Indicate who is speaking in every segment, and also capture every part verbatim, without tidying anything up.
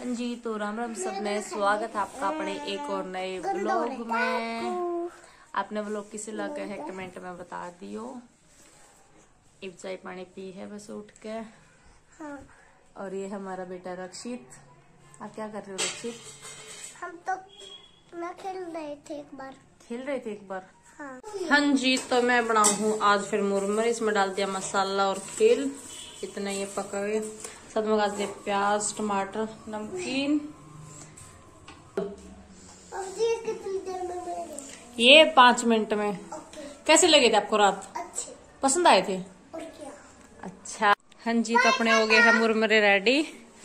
Speaker 1: जी तो राम राम सब में स्वागत है आपका अपने एक और नए व्लॉग में। आपने व्लॉग किसे लगा है कमेंट में बता दियो। एक चाय पानी पी है बस उठ के।
Speaker 2: हाँ।
Speaker 1: और ये हमारा बेटा रक्षित। आप क्या कर रहे हो रक्षित?
Speaker 2: हम तो मैं खेल रहे थे एक बार
Speaker 1: खेल रहे थे एक बार।
Speaker 2: हाँ,
Speaker 1: हाँ जी तो मैं बनाऊ हूँ आज फिर मुरमुरे। इसमें डाल दिया मसाला और खेल इतना ये पका गए। साथ में डाल दिया प्याज टमाटर नमकीन।
Speaker 2: कितनी देर में मिलेंगे?
Speaker 1: ये पाँच मिनट में।
Speaker 2: ओके।
Speaker 1: कैसे लगे थे आपको रात?
Speaker 2: अच्छे।
Speaker 1: पसंद आए थे?
Speaker 2: और क्या?
Speaker 1: अच्छा हाँ जी तो अपने हो गए हैं मुरमुरे रेडी।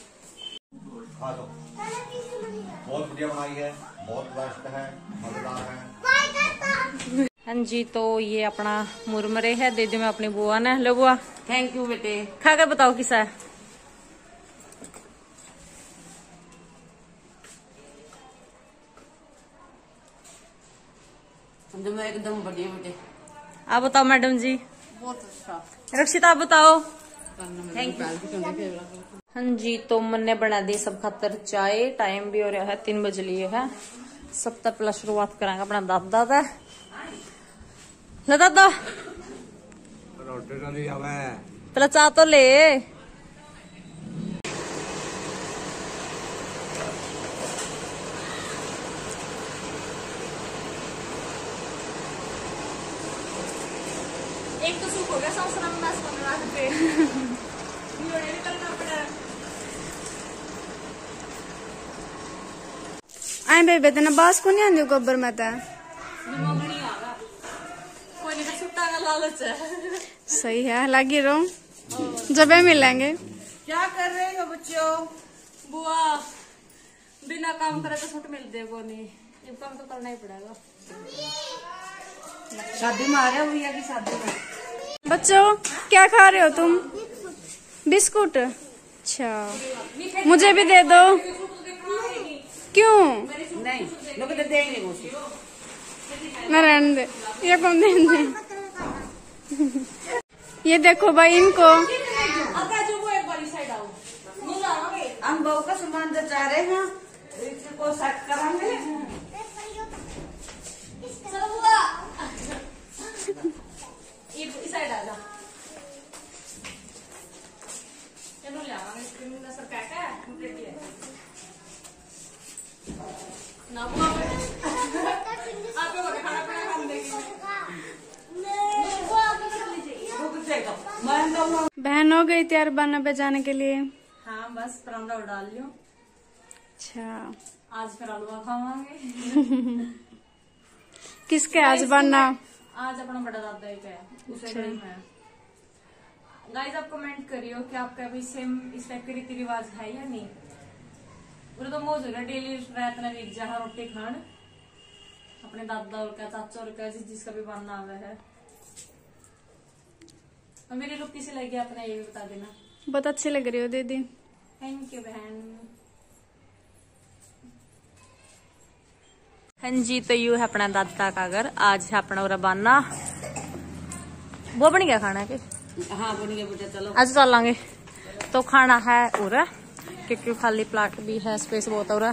Speaker 3: बहुत बढ़िया बनाई है, बहुत बेस्ट है, मजेदार है।
Speaker 1: हाँ जी तो ये अपना मुरमुरे है। दे दी मैं अपनी बुआ ने। लो बुआ।
Speaker 4: थैंक यू बेटे।
Speaker 1: खा कर बताओ किसा है।
Speaker 4: मैं एकदम बढ़िया बेटे।
Speaker 1: आप बताओ मैडम जी।
Speaker 4: बहुत अच्छा।
Speaker 1: रक्षिता आप बताओ।
Speaker 4: Thank you.
Speaker 1: हाँ जी तो मैंने बना दी सब खातर चाय। टाइम भी हो रहा है तीन बज लिए है। सब तक पहला शुरुआत करांगे अपना दादा का। ले दादा पहला चाह तो ले। एक तो सूख हो गया संवत्सरम मास पंद्रह रुपए
Speaker 5: आई बेबे तेना बास को नहीं आंदी गोबर में ता
Speaker 1: कोई नहीं सुट्टा का लालच है।
Speaker 5: सही है लगी रहो जब मिलेंगे।
Speaker 4: क्या कर रहे हो बच्चों?
Speaker 1: बुआ बिना काम करे तो छूट मिलते को नहीं। ये काम तो करना ही पड़ेगा।
Speaker 4: शादी में आ रहे हो भैया की शादी में?
Speaker 5: बच्चों क्या खा रहे हो तुम? बिस्कुट। अच्छा मुझे भी दे दो। क्यों?
Speaker 4: नहीं लोग तो देंगे मुझे।
Speaker 5: मैं रहने दे। ये कौन दे? ये देखो भाई इनको।
Speaker 4: हम बहू का सामान जो चाह रहे हैं इसको सेट कराएंगे।
Speaker 1: साइड आ जा। चलो ले आवांगे स्क्रीन में सर क्या क्या कंप्लीट है ना बुआ। आप लोगों ने खाना पीना काम देंगे।
Speaker 5: बहन हो गई तैयार बना पे जाने के लिए?
Speaker 1: हाँ बस परांठा डाल लियो।
Speaker 5: अच्छा
Speaker 1: आज फिर हलवा खावांगे।
Speaker 5: किसके आज बनना?
Speaker 1: आज अपना बड़ा दादा ही का है उसे घर में। गाइस आप कमेंट करियो कि आपका भी सेम इस टाइप के रीति रिवाज है या नहीं। पूरा तो मौज होगा डेली रात में एक जहाँ रोटी खान अपने दादा और का चाचा और का जिस जिसका भी बनना हुआ है। और मेरी लुक किसी लगी अपना ये भी बता देना।
Speaker 5: बहुत अच्छी लग रही हो दीदी।
Speaker 1: थैंक यू बहन। हाँ जी तो यू है अपना दादा का घर। आज है अपना उरा बाना। वो बन गया खाना के?
Speaker 4: हाँ बन गया बेटा चलो
Speaker 1: आज चलेंगे तो खाना है उरा क्योंकि खाली प्लाट भी है स्पेस बहुत है उरा।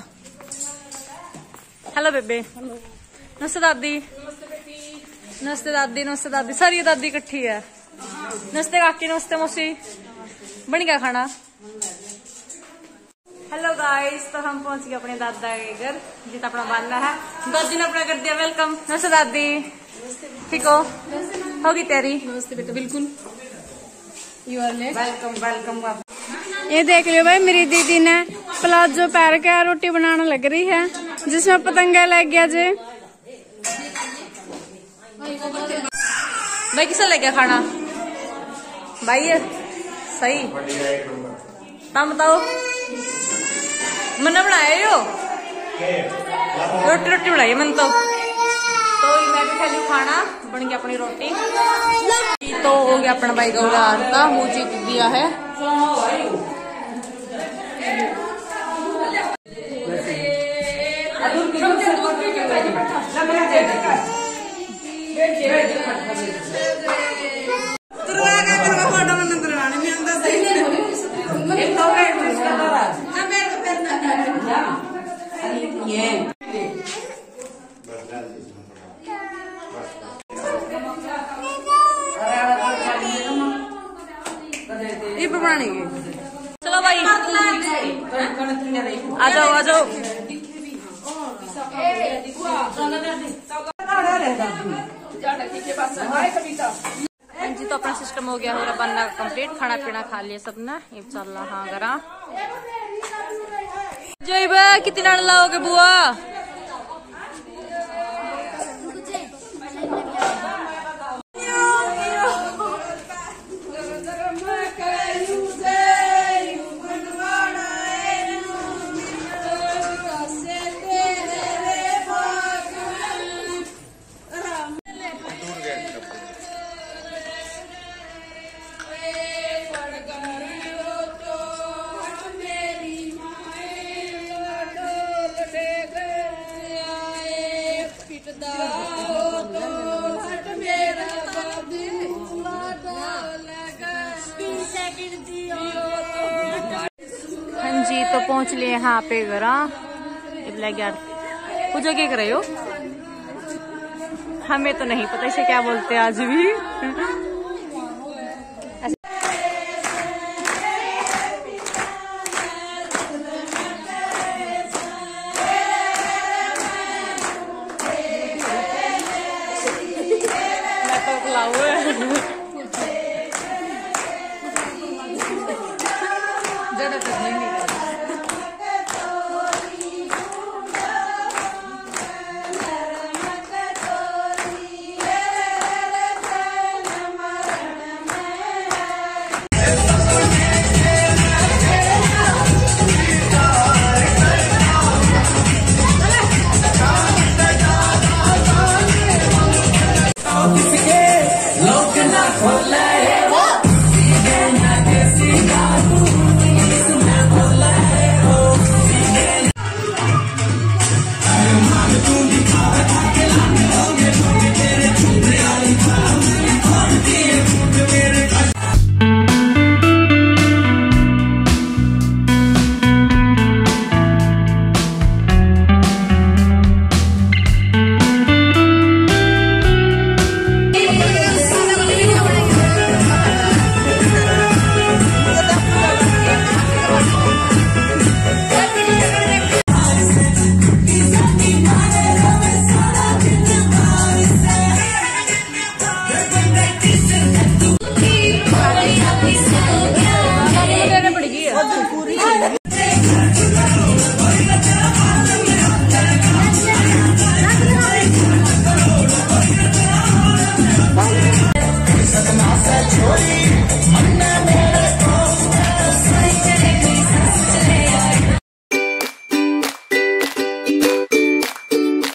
Speaker 1: हेलो बेबे। नमस्ते दादी। नमस्ते दादी। नमस्ते दादी। सारी दादी इकट्ठी है। नमस्ते काकी। नमस्ते मौसी। बन गया खाना? हेलो गाइस तो हम पहुंच गए अपने दादा के घर जितना अपना बांधना है। दादी ने अपना कर दिया वेलकम। नमस्ते दादी। ठीक हो? होगी तैयारी?
Speaker 5: नमस्ते बेटा। बिल्कुल you are late.
Speaker 4: Welcome welcome.
Speaker 5: ये देख लियो भाई मेरी दीदी ने प्लाजो पैर के रोटी बनाने लग रही है जिसमें पतंगा लग गया जे।
Speaker 1: भाई किसा लग गया खाना? भाई सही तुम बताओ। मैंने बनाया यो रोटी रोटी बनाई मैंने तो। तो मैं भी खाली खाना बन गया अपनी रोटी। तो हो गया अपना भाई का उड़ार का मुँह जीत दिया है।
Speaker 4: ये बनाएंगे।
Speaker 1: चलो भाई आ जाओ आ जाओ। जी तो अपना सिस्टम हो गया मेरा बनना कंप्लीट, खाना पीना खा लिया सबने, ये चल रहा हाँ गरा जय बा कितनी नाड़ लाओगे बुआ? हाँ जी तो पहुंच लिए यहाँ पे गरा यार। पूजा क्या कर रहे हो? हमें तो नहीं पता इसे क्या बोलते आज भी। मैं तो खिलाऊ
Speaker 4: ज्यादा कुछ नहीं